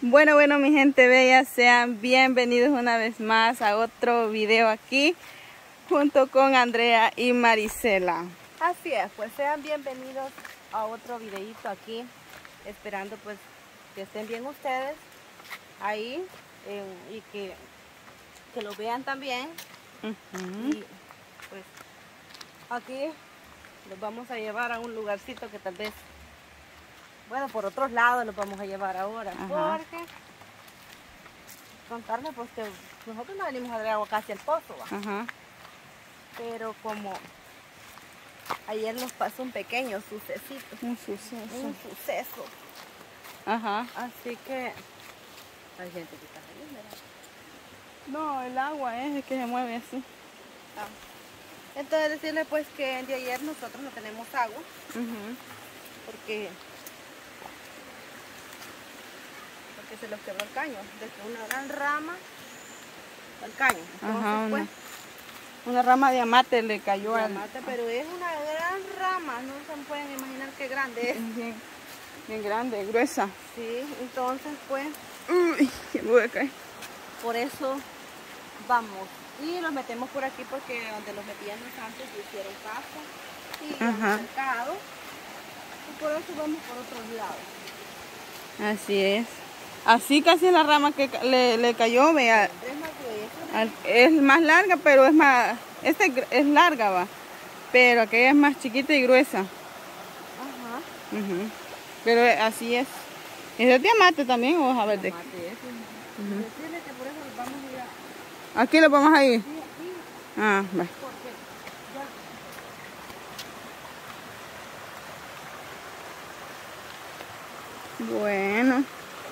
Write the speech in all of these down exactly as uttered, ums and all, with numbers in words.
Bueno, bueno, mi gente bella, sean bienvenidos una vez más a otro video aquí junto con Andrea y Marisela. Así es, pues sean bienvenidos a otro videito aquí, esperando pues que estén bien ustedes ahí eh, y que, que lo vean también. Uh-huh. Y pues aquí los vamos a llevar a un lugarcito que tal vez, bueno, por otros lados los vamos a llevar ahora. Ajá. Porque contarles pues que nosotros no venimos a traer agua casi al pozo, ¿va? Ajá. Pero como ayer nos pasó un pequeño sucesito. Un suceso. Un suceso. Ajá. Así que hay gente que está feliz, ¿verdad? No, el agua es el que se mueve así. Ah. Entonces decirle pues que el de ayer nosotros no tenemos agua. Uh-huh. Porque porque se los quebró el caño. Desde una gran rama al caño. Entonces, ajá, pues, una, una rama de amate le cayó al al... amate, pero es una gran rama, no se pueden imaginar qué grande es. Bien, bien grande, gruesa. Sí, entonces pues... Uy, que me voy a caer. Por eso vamos y los metemos por aquí porque donde los metíamos antes hicieron casa y han cercado. Y por eso vamos por otros lados. Así es. Así casi es la rama que le, le cayó, vea. Es más gruesa. Es más larga, pero es más... Esta es larga, va. Pero aquella es más chiquita y gruesa. Ajá. Uh-huh. Pero así es. ¿Es de diamante también o a ver de qué? Uh-huh. Decirle que por eso los vamos a ir a... ¿Aquí lo vamos a ir? Sí, aquí. Ah, va. Porque ya... Bueno.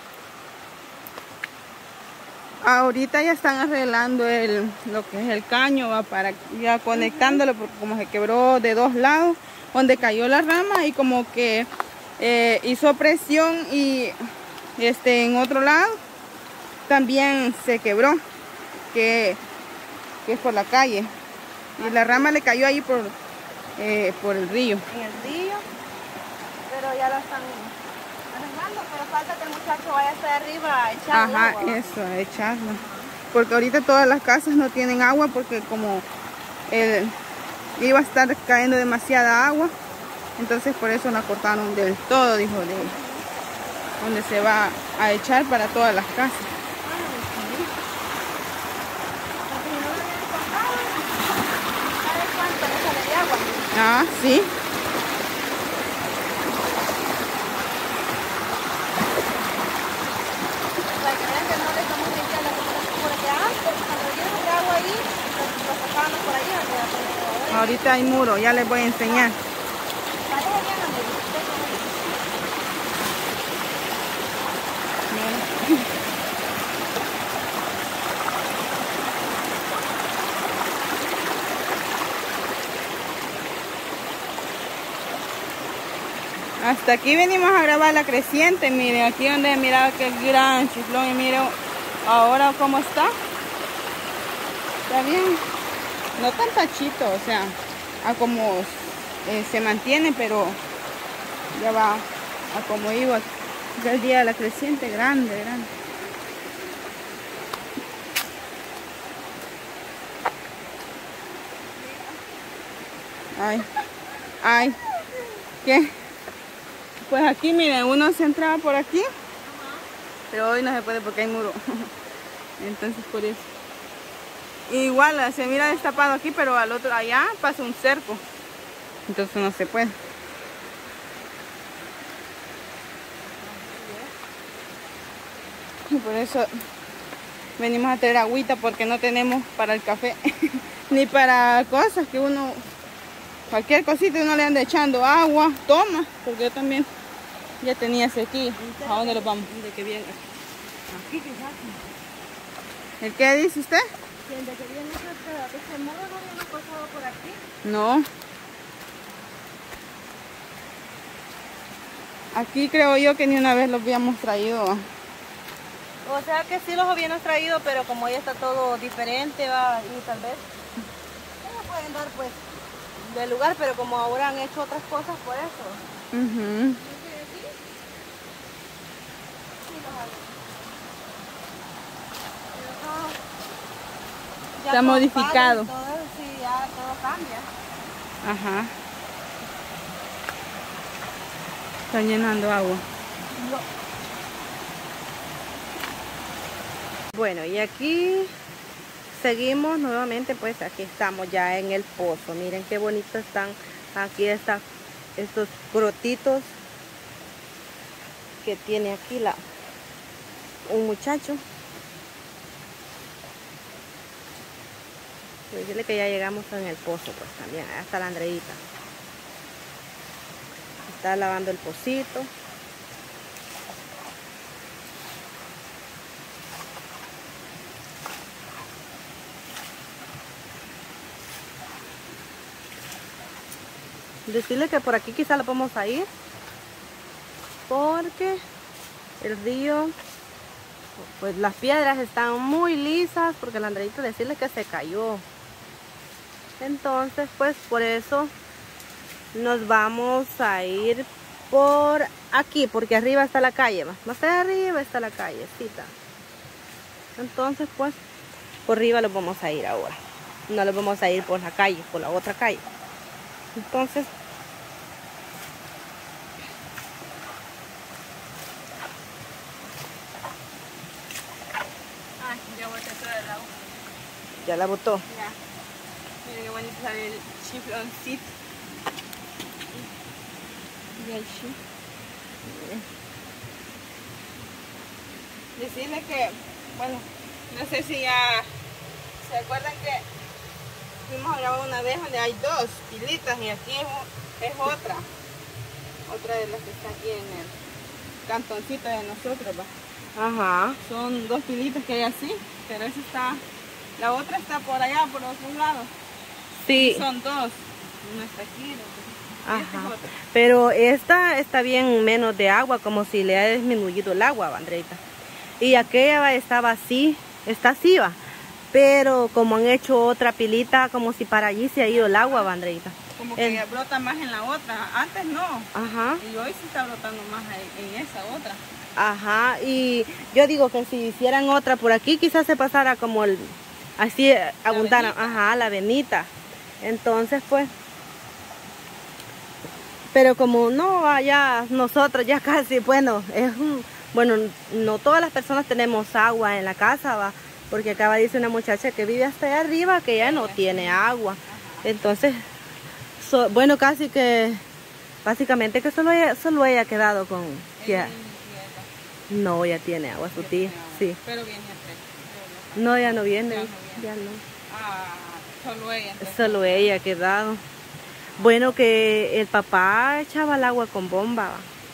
Ahorita ya están arreglando el, lo que es el caño, va, para ya conectándolo, porque como se quebró de dos lados, donde cayó la rama y como que eh, hizo presión y este en otro lado también se quebró, que, que es por la calle. Y la rama le cayó ahí por, eh, por el río. En el río, pero ya la están arreglando, pero falta que el muchacho vaya hasta arriba a echar Ajá, agua. eso, a echarlo. Porque ahorita todas las casas no tienen agua porque como el, iba a estar cayendo demasiada agua, entonces por eso la cortaron del todo, dijo, de donde se va a echar para todas las casas. Ah, sí. Para que vean que no le estamos limpiando porque antes, cuando lleno de agua ahí, lo sacábamos por ahí. Ahorita hay muro, ya les voy a enseñar. Hasta aquí venimos a grabar la creciente, miren, aquí donde miraba que el gran chiflón y miren ahora cómo está. Está bien, no tan tachito, o sea, a como eh, se mantiene, pero ya va a como iba el día de la creciente, grande, grande. Ay, ay, ¿qué? Pues aquí, miren, uno se entraba por aquí, pero hoy no se puede porque hay muro. Entonces por eso. Igual se mira destapado aquí, pero al otro allá pasa un cerco. Entonces no se puede. Y por eso venimos a traer agüita porque no tenemos para el café. Ni para cosas que uno... Cualquier cosita uno le anda echando agua, toma, porque yo también ya tenía sequía. ¿A dónde los vamos? De que viene aquí quizás. ¿El qué dice usted? De que viene ese modo no habíamos pasado por aquí. No. Aquí creo yo que ni una vez los habíamos traído. O sea que sí los habíamos traído, pero como ya está todo diferente, va, y tal vez no pueden dar pues del lugar, pero como ahora han hecho otras cosas por eso. Uh-huh. está modificado. Todo, sí, ya todo cambia. Ajá. Está llenando agua. No. Bueno, y aquí seguimos nuevamente, pues aquí estamos ya en el pozo. Miren qué bonitos están. Aquí están estos brotitos que tiene aquí la un muchacho. Pues decirle que ya llegamos en el pozo, pues también. Allá está la Andreita. Está lavando el pocito. Decirle que por aquí quizá lo podemos a ir porque el río, pues las piedras están muy lisas, porque la Andreita decirle que se cayó. Entonces pues por eso nos vamos a ir por aquí, porque arriba está la calle, más, más arriba está la callecita. Entonces pues por arriba los vamos a ir ahora, no los vamos a ir por la calle, por la otra calle. Entonces Ay, ya boté todo el agua. ya la botó. Ya. Miren qué bonito sale el chifloncito. Y el chif. Decirle que, bueno, no sé si ya se acuerdan que fuimos a grabar una vez donde hay dos pilitas y aquí es, es otra. Otra de las que está aquí en el cantoncito de nosotros, ¿va? Ajá. Son dos pilitas que hay así, pero esa está, la otra está por allá, por otro lado. Sí. Son dos, una está aquí, la otra. Ajá. Esta es otra. Pero esta está bien menos de agua, como si le ha disminuido el agua, Andreita. Y aquella estaba así, está así, va. Pero como han hecho otra pilita, como si para allí se ha ido el agua, va, Andreita. Como que El... brota más en la otra, antes no. Ajá. Y hoy sí está brotando más en, en esa otra. Ajá, y yo digo que si hicieran otra por aquí, quizás se pasara como el, así abundara, ajá, la venita. Entonces pues, pero como no, allá nosotros ya casi, bueno, es un, bueno, no todas las personas tenemos agua en la casa, va, porque acaba dice una muchacha que vive hasta allá arriba que ya no tiene agua. Entonces, so, bueno, casi que, básicamente que solo ella, solo ella ha quedado con... Ya, no, ya tiene agua su tía, sí. Pero viene este. No, ya no viene, Ya no ya no. Ah, solo ella. Entonces. Solo ella ha quedado. Bueno, que el papá echaba el agua con bomba.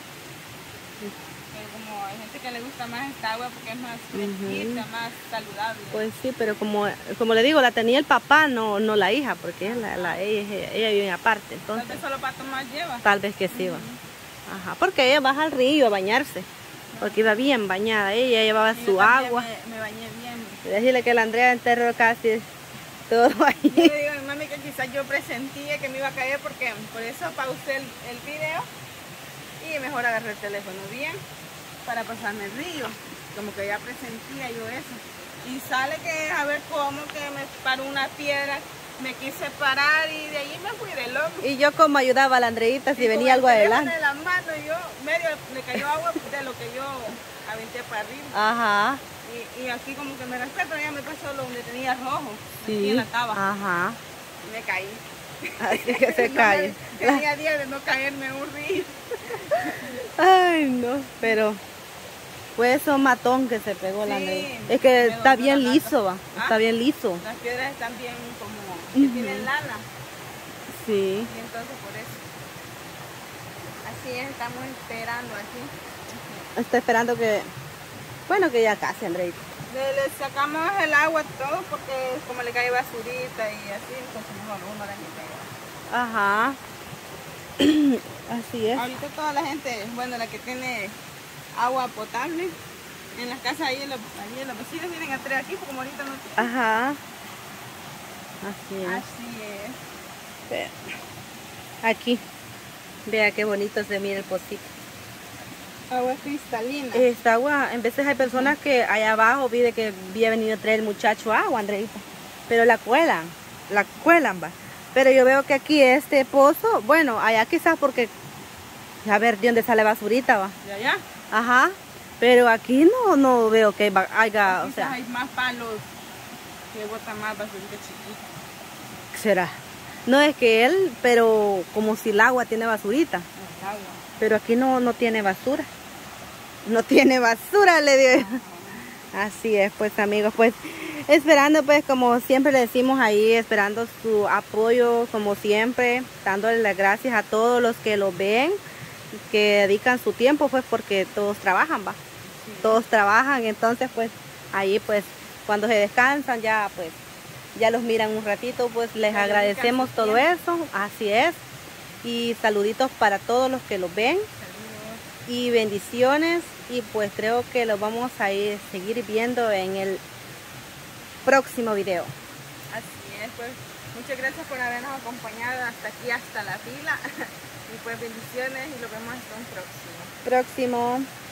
Pero como hay gente que le gusta más esta agua porque es más fresquita, uh-huh. más saludable. Pues sí, pero como como le digo, la tenía el papá, no no la hija, porque la, la, ella, ella vive aparte. Entonces, tal vez solo para tomar lleva. Tal vez que sí, uh-huh. va. Ajá, porque ella baja al río a bañarse. Porque iba bien bañada, ella llevaba y su agua. Me, me bañé bien. Decirle que la Andrea enterró casi todo ahí. Yo le digo a mi mami que quizás yo presentía que me iba a caer porque por eso pausé el, el video y mejor agarré el teléfono bien para pasarme el río. Como que ya presentía yo eso. Y sale que a ver cómo que me paró una piedra. Me quise parar y de ahí me fui de loco. Y yo como ayudaba a la Andreita si y venía algo adelante. En la mano yo, medio le cayó agua de lo que yo aventé para arriba. Ajá. Y, y aquí como que me raspé, pero ya me pasó lo donde tenía rojo. Sí. Aquí en la taba. Ajá. Y me caí. Así que se no cae. Me, tenía días de no caerme en un río. Ay, no, pero fue eso matón que se pegó sí, la Andreita. Es que está bien liso, va. ¿Ah? Está bien liso. Las piedras están bien como que uh-huh. tienen lana. Sí. Y entonces por eso. Así es, estamos esperando aquí. Uh-huh. Está esperando que, bueno, que ya casi, Andreita. Le, le sacamos el agua todo porque como le cae basurita y así, entonces mejor uno la quita. Ajá. Así es. Ahorita toda la gente, bueno, la que tiene agua potable en las casas ahí en los, ahí en los vecinos vienen a traer aquí porque como ahorita no tienen. Ajá. Así es. Así es. Vea. Aquí. Vea qué bonito se mira el pocito. Agua cristalina. Esta agua, en veces hay personas que allá abajo vi de que había venido a traer el muchacho agua, Andreita. pero la cuelan, la cuelan, va. Pero yo veo que aquí este pozo, bueno, allá quizás porque, a ver, ¿de dónde sale basurita, va? ¿De allá? Ajá, pero aquí no, no veo que va- haya, o Quizás sea, hay más palos que botan más basurita chiquita. será. No es que él, pero como si el agua tiene basurita, Es agua. pero aquí no, no tiene basura. No tiene basura, le digo. Así es, pues amigos, pues esperando, pues como siempre le decimos ahí, esperando su apoyo como siempre, dándole las gracias a todos los que lo ven, que dedican su tiempo, pues porque todos trabajan, va. Sí. Todos trabajan, entonces pues ahí pues cuando se descansan ya pues ya los miran un ratito, pues les Ya agradecemos dedican su todo eso, así es. Y saluditos para todos los que lo ven. Saludos. Y bendiciones, y pues creo que lo vamos a ir seguir viendo en el próximo video. Así es, pues muchas gracias por habernos acompañado hasta aquí, hasta la fila. Y pues bendiciones y lo vemos hasta un próximo. Próximo.